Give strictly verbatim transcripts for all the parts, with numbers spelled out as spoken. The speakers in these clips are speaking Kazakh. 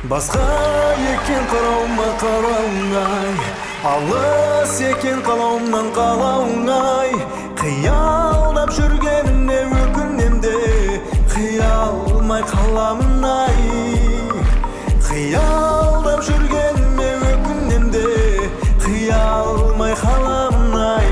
Басқа екен қарауыма қарауыңай, алыс екен қалауымнан қалауыңай. Қиялдап жүргенімне өкінемде, қиялмай қаламын ай. Қиялдап жүргеніме өкінемде, қиялмай қаламын ай.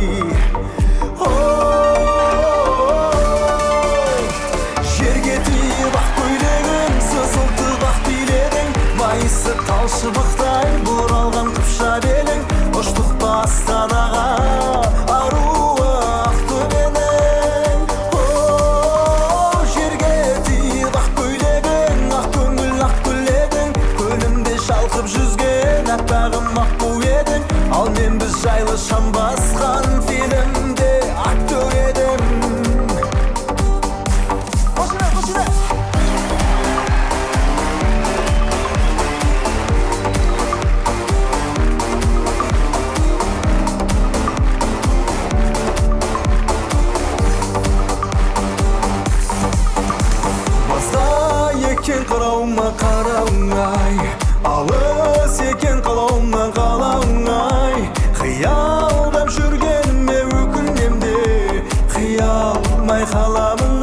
Талшыбықтай бұралған қыпша белің, ұштықта астанаға аруы ақтөбенің. О, жерге тиіп ақ көйлегің, ақ көңіл ақ көйлегің, көлімде шалқып жүзген аппағым ақ қу едің. Ал мен біз жайлы шам басқан фильмде актер едім. Екен қарауыма қарауыңай, алыс екен қалауымнан қалауыңай. Қиялдап жүргеніме өкінемде, қиялмай қаламын